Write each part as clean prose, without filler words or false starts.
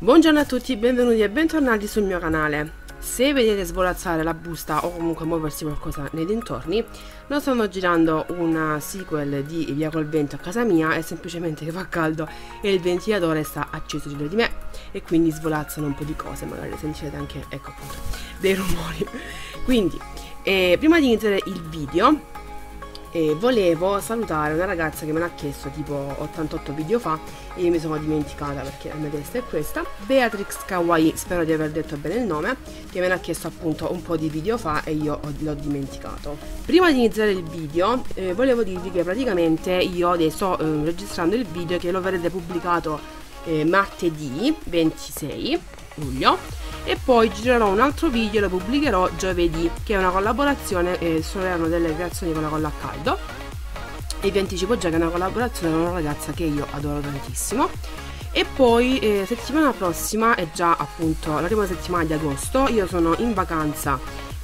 Buongiorno a tutti, benvenuti e bentornati sul mio canale. Se vedete svolazzare la busta o comunque muoversi qualcosa nei dintorni, non sto girando una sequel di Via col vento a casa mia, è semplicemente che fa caldo e il ventilatore sta acceso dietro di me e quindi svolazzano un po' di cose, magari sentirete anche, ecco appunto, dei rumori. Quindi, prima di iniziare il video, volevo salutare una ragazza che me l'ha chiesto tipo 88 video fa e io mi sono dimenticata perché la mia testa è questa, Beatrix Kawaii, spero di aver detto bene il nome, che me l'ha chiesto appunto un po' di video fa e io l'ho dimenticato. Prima di iniziare il video volevo dirvi che praticamente io adesso sto registrando il video che lo vedrete pubblicato martedì 26 luglio e poi girerò un altro video e lo pubblicherò giovedì, che è una collaborazione sull'erano delle creazioni con la colla a caldo, e vi anticipo già che è una collaborazione con una ragazza che io adoro tantissimo. E poi settimana prossima è già appunto la prima settimana di agosto, io sono in vacanza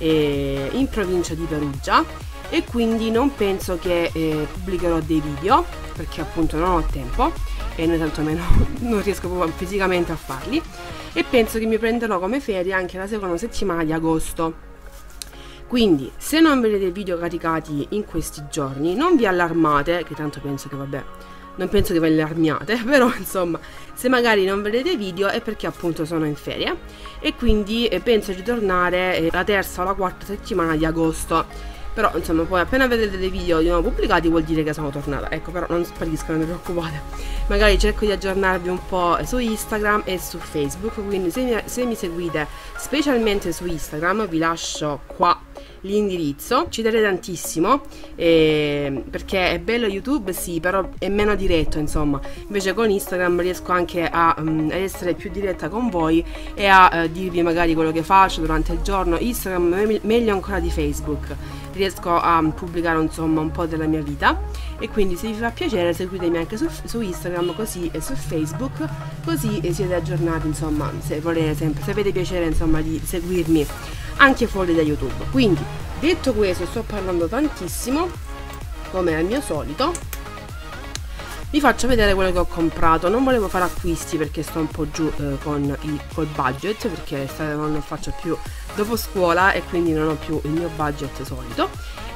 in provincia di Perugia e quindi non penso che pubblicherò dei video perché appunto non ho tempo e né tantomeno non riesco proprio fisicamente a farli, e penso che mi prenderò come ferie anche la seconda settimana di agosto. Quindi se non vedete video caricati in questi giorni non vi allarmate, che tanto penso che vabbè, non penso che vi allarmiate, però insomma se magari non vedete video è perché appunto sono in ferie e quindi penso di tornare la terza o la quarta settimana di agosto. Però insomma poi appena vedete dei video di nuovo pubblicati vuol dire che sono tornata, ecco, però non sparisco, non vi preoccupate, magari cerco di aggiornarvi un po' su Instagram e su Facebook, quindi se mi seguite specialmente su Instagram vi lascio qua l'indirizzo, ci darei tantissimo perché è bello YouTube, sì, però è meno diretto, insomma, invece con Instagram riesco anche ad essere più diretta con voi e a dirvi magari quello che faccio durante il giorno. Instagram meglio ancora di Facebook, riesco a pubblicare insomma un po' della mia vita, e quindi se vi fa piacere seguitemi anche su Instagram così e su Facebook, così siete aggiornati, insomma, se volete sempre, se avete piacere insomma di seguirmi anche fuori da YouTube. Quindi detto questo, sto parlando tantissimo come al mio solito, vi faccio vedere quello che ho comprato. Non volevo fare acquisti perché sto un po' giù col budget, perché non faccio più dopo scuola e quindi non ho più il mio budget solito,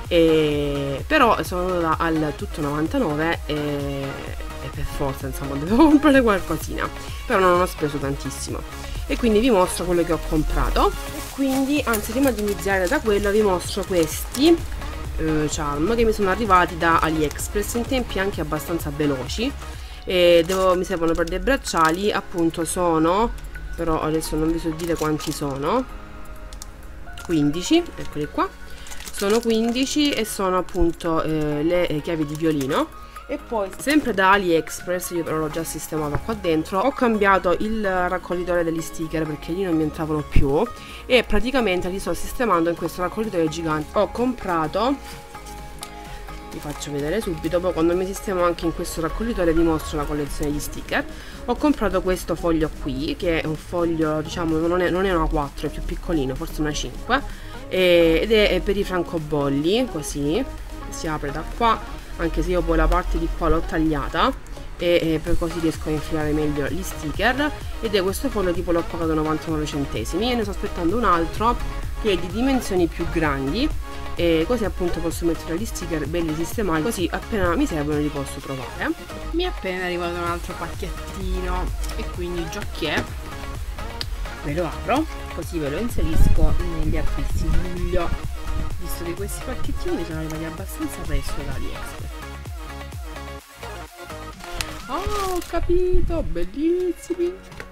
però sono andata al tutto 99 e per forza insomma dovevo comprare qualcosina, però non ho speso tantissimo e quindi vi mostro quello che ho comprato. E quindi anzi, prima di iniziare da quello vi mostro questi charm che mi sono arrivati da AliExpress in tempi anche abbastanza veloci e mi servono per dei bracciali, appunto sono, però adesso non vi so dire quanti sono, 15, eccoli qua, sono 15 e sono appunto le chiavi di violino. E poi sempre da AliExpress, io l'ho già sistemato qua dentro, ho cambiato il raccoglitore degli sticker perché lì non mi entravano più e praticamente li sto sistemando in questo raccoglitore gigante. Ho comprato, vi faccio vedere subito, poi quando mi sistemo anche in questo raccoglitore vi mostro la collezione di sticker. Ho comprato questo foglio qui, che è un foglio, diciamo, non è una 4, è più piccolino, forse una 5, ed è per i francobolli, così, si apre da qua, anche se io poi la parte di qua l'ho tagliata e per così riesco a infilare meglio gli sticker, ed è questo foglio tipo l'ho pagato 99 centesimi e ne sto aspettando un altro che è di dimensioni più grandi e così appunto posso mettere gli sticker belli sistemati, così appena mi servono li posso trovare. Mi è appena arrivato un altro pacchettino e quindi già che ve lo apro così ve lo inserisco negli acquisti di luglio, visto che questi pacchettini mi sono arrivati abbastanza presto da AliExpress. Oh, ho capito, bellissimi!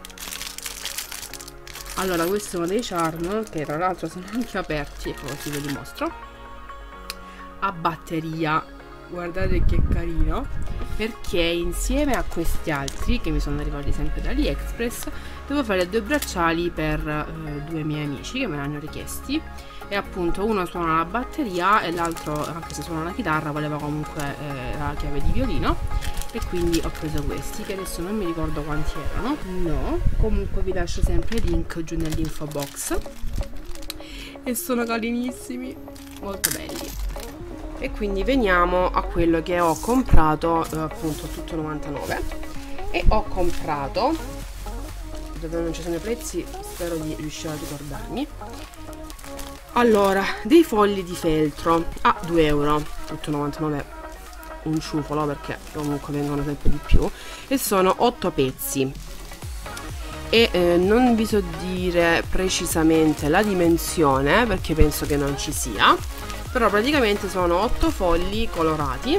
Allora, questo è uno dei charm che tra l'altro sono anche aperti, e così ve li mostro, a batteria. Guardate che carino, perché insieme a questi altri che mi sono arrivati sempre da AliExpress devo fare 2 bracciali per 2 miei amici che me l'hanno richiesti, e appunto uno suona la batteria e l'altro, anche se suona la chitarra, voleva comunque la chiave di violino, e quindi ho preso questi che adesso non mi ricordo quanti erano, no, comunque vi lascio sempre il link giù nell'info box, e sono carinissimi, molto belli. E quindi veniamo a quello che ho comprato, appunto tutto 99, e ho comprato dove non ci sono i prezzi spero di riuscire a ricordarmi. Allora, dei fogli di feltro a 2 euro, 8,99, un ciufolo perché comunque vengono sempre di più, e sono 8 pezzi. E non vi so dire precisamente la dimensione perché penso che non ci sia, però praticamente sono 8 fogli colorati.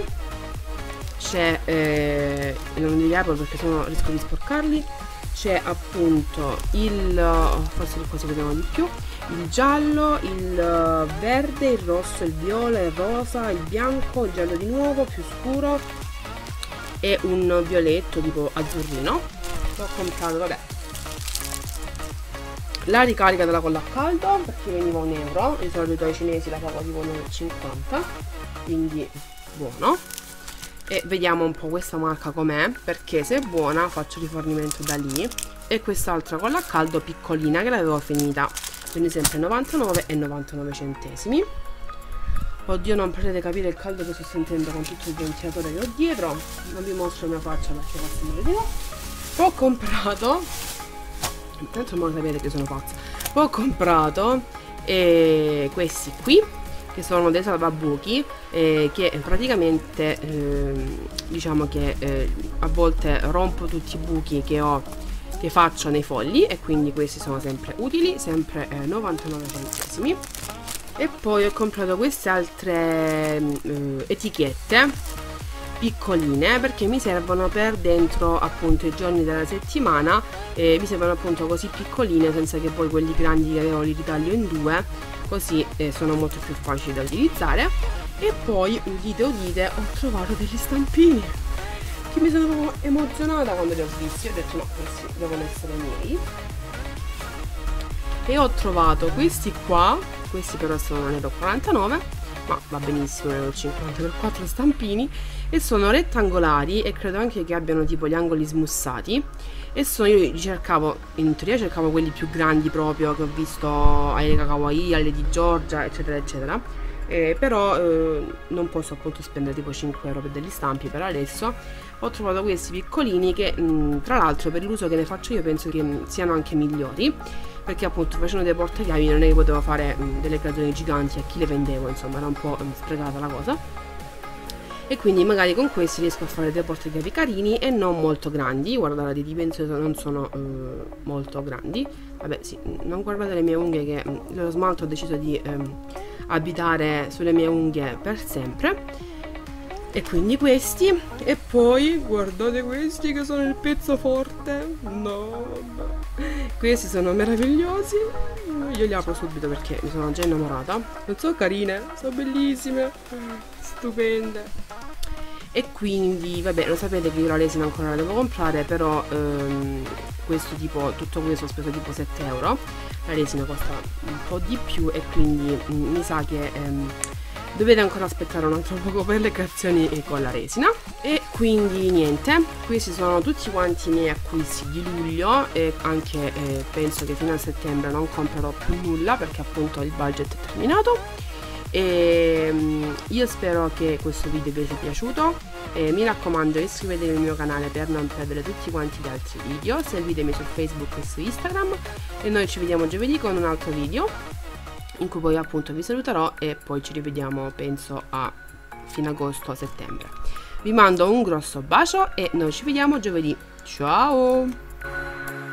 C'è, non li apro perché sennò rischio di sporcarli, c'è appunto forse qua si vedono di più, il giallo, il verde, il rosso, il viola, il rosa, il bianco, il giallo di nuovo più scuro e un violetto tipo azzurrino. L'ho comprato, vabbè, la ricarica della colla a caldo perché veniva 1 euro, di solito ai cinesi la pago tipo 1,50 €, quindi buono. E vediamo un po' questa marca com'è, perché se è buona faccio rifornimento da lì. E quest'altra colla a caldo piccolina che l'avevo finita, quindi sempre 99,99 €. Oddio, non potete capire il caldo che sto sentendo con tutto il ventilatore che ho dietro. Non vi mostro la mia faccia perché fa sembrare di no. Ho comprato, intanto non sapete che sono pazza, ho comprato questi qui che sono dei salvabuchi, che praticamente diciamo che a volte rompo tutti i buchi che faccio nei fogli, e quindi questi sono sempre utili, sempre 99 centesimi. E poi ho comprato queste altre etichette piccoline perché mi servono per dentro appunto i giorni della settimana, mi servono appunto così piccoline, senza che poi quelli grandi che avevo li ritaglio in due, così sono molto più facili da utilizzare. E poi udite udite, ho trovato degli stampini che mi sono proprio emozionata quando li ho visti. Ho detto no, questi devono essere miei, e ho trovato questi qua. Questi però sono 1,49 €, ma va benissimo, 1,50 € per 4 stampini, e sono rettangolari e credo anche che abbiano tipo gli angoli smussati. E io li cercavo, in teoria cercavo quelli più grandi proprio che ho visto ai Kawaii, alle di Giorgia, eccetera eccetera, però non posso appunto spendere tipo 5 € per degli stampi per adesso. Ho trovato questi piccolini che tra l'altro per l'uso che ne faccio io penso che siano anche migliori, perché appunto facendo dei portachiavi non è che potevo fare delle creazioni giganti a chi le vendevo, insomma era un po' sprecata la cosa, e quindi magari con questi riesco a fare dei portachiavi carini e non molto grandi. Guardate, di dimensione non sono molto grandi. Vabbè sì, non guardate le mie unghie che lo smalto ho deciso di abitare sulle mie unghie per sempre. E quindi questi, e poi guardate questi che sono il pezzo forte. No, vabbè, questi sono meravigliosi. Io li apro subito perché mi sono già innamorata. Non so, carine, sono bellissime, stupende. E quindi vabbè, lo sapete che io la resina ancora la devo comprare, però questo tipo, tutto questo ho speso tipo 7 €. La resina costa un po' di più e quindi mi sa che dovete ancora aspettare un altro poco per le creazioni con la resina. E quindi niente, questi sono tutti quanti i miei acquisti di luglio, e anche penso che fino a settembre non comprerò più nulla perché appunto il budget è terminato. E io spero che questo video vi sia piaciuto, e mi raccomando iscrivetevi al mio canale per non perdere tutti quanti gli altri video, seguitemi su Facebook e su Instagram, e noi ci vediamo giovedì con un altro video in cui poi appunto vi saluterò, e poi ci rivediamo penso a fine agosto-settembre. Vi mando un grosso bacio e noi ci vediamo giovedì. Ciao!